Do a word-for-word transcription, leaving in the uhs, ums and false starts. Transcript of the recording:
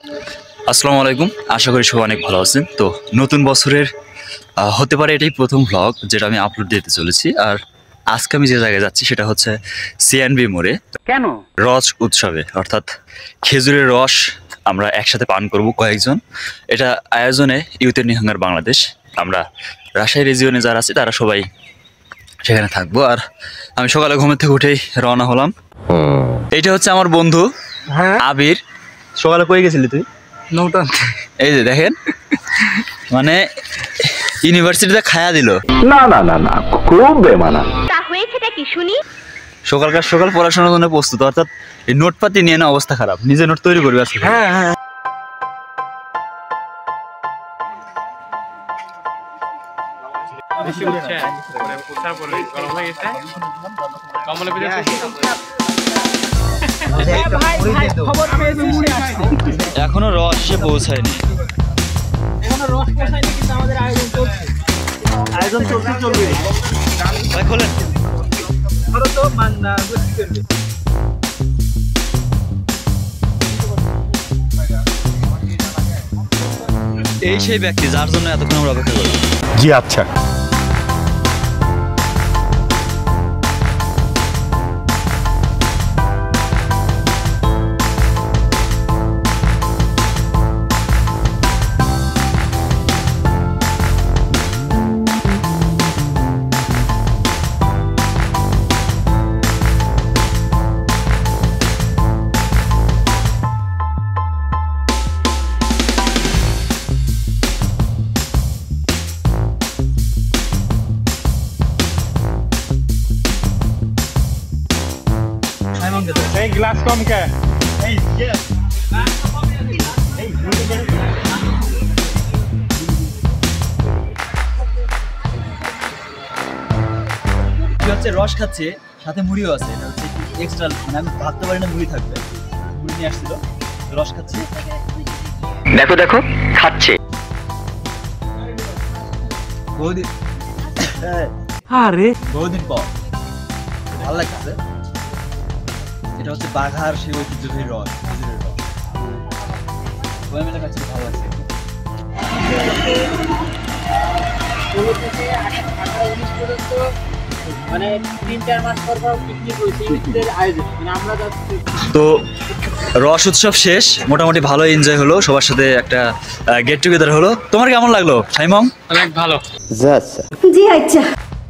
আসসালামু আলাইকুম, আশা করি সবাই অনেক ভালো আছেন। তো নতুন বছরের হতে পারে এটাই প্রথম ভ্লগ যেটা আমি আপলোড দিতে চলেছি। আর আজকে আমি যে জায়গায় যাচ্ছি সেটা হচ্ছে সিএনবি মোড়ে। কেন? রস উৎসবে, অর্থাৎ খেজুরের রস আমরা একসাথে পান করব কয়েকজন। এটা আয়োজনে ইউথের নিহাঙ্গার বাংলাদেশ। আমরা রাজশাহী রিজিয়নে যারা আছে তারা সবাই সেখানে থাকবো। আর আমি সকালে ঘুমের থেকে উঠেই রওনা হলাম। এইটা হচ্ছে আমার বন্ধু আবির। সকালে কই গেছিলি তুই? নৌটান। এই যে দেখেন, মানে ইউনিভার্সিটিতে খায়া দিল। না না না না, খুব বেমানান। তা হয়েছেটা কি শুনি? সকালকার সকাল পড়াশোনার জন্য প্রস্তুত, অর্থাৎ এই নোটপাতি নিয়ে না অবস্থা খারাপ। নিজে নোট তৈরি করবে আজকে। হ্যাঁ হ্যাঁ। এখনো রস এসে পৌঁছায়নি। এখনো রস পৌঁছায়নি, কিন্তু আমাদের আয়োজন চলছে। আয়োজন চলতে চলবে। ভাই খোলেন। ধরো তো মান্না গুছি করবে। এই সেই ব্যক্তি যার জন্য এতক্ষণ আমরা অপেক্ষা করি। জি আচ্ছা। Hey, glass kom ke? Hey, yes. হচ্ছে রস খাচ্ছে, সাথে মুড়িও আছে। এটা হচ্ছে এক্সট্রা, মানে আমি ভাবতে পারি না মুড়ি থাকবে। মুড়ি নিয়ে আসছিল, রস খাচ্ছে। দেখো দেখো খাচ্ছে। বহুদিন আরে বহুদিন পর ভালো লাগছে। এটা হচ্ছে বাঘার সেই ঐতিহ্যবাহী রস, খেজুরের রস। সবাই মিলে খাচ্ছি, ভালো লাগছে। তো রস উৎসব শেষ, মোটামুটি ভালো এনজয় হলো, সবার সাথে একটা গেট টুগেদার হলো। তোমার কেমন লাগলো সাইমং? অনেক ভালো। জি আচ্ছা।